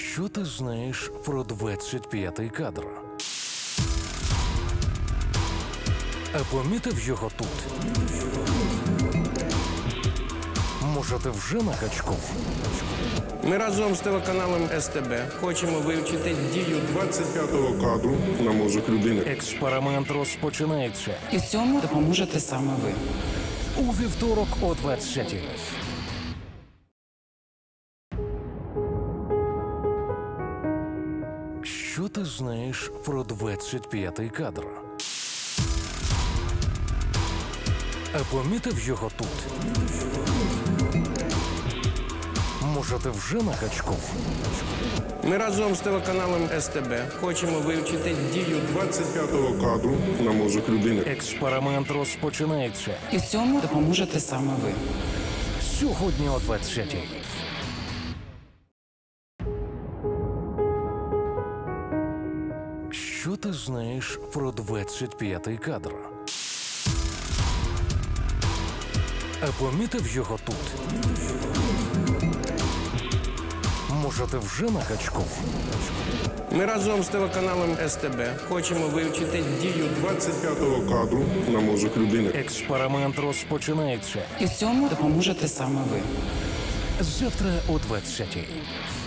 Що ти знаєш про 25-й кадр? А помітив його тут? Може, ти вже на качку? Ми разом з телеканалом СТБ хочемо вивчити дію 25-го кадру на мозок людини. Експеримент розпочинається. І в цьому допоможете саме ви. У вівторок о 20-й. Що ти знаєш про 25-й кадр? А помітив його тут? Може, ти вже на качку? Ми разом з телеканалом СТБ хочемо вивчити дію 25-го кадру на мозок людини. Експеримент розпочинається. І в цьому допоможете саме ви. Сьогодні о 20-й. Що ти знаєш про 25-й кадр? А помітив його тут? Може, ти вже на качку? Ми разом з телеканалом СТБ хочемо вивчити дію 25-го кадру на мозок людини. Експеримент розпочинається. І в цьому допоможете саме ви. Завтра о 20-й.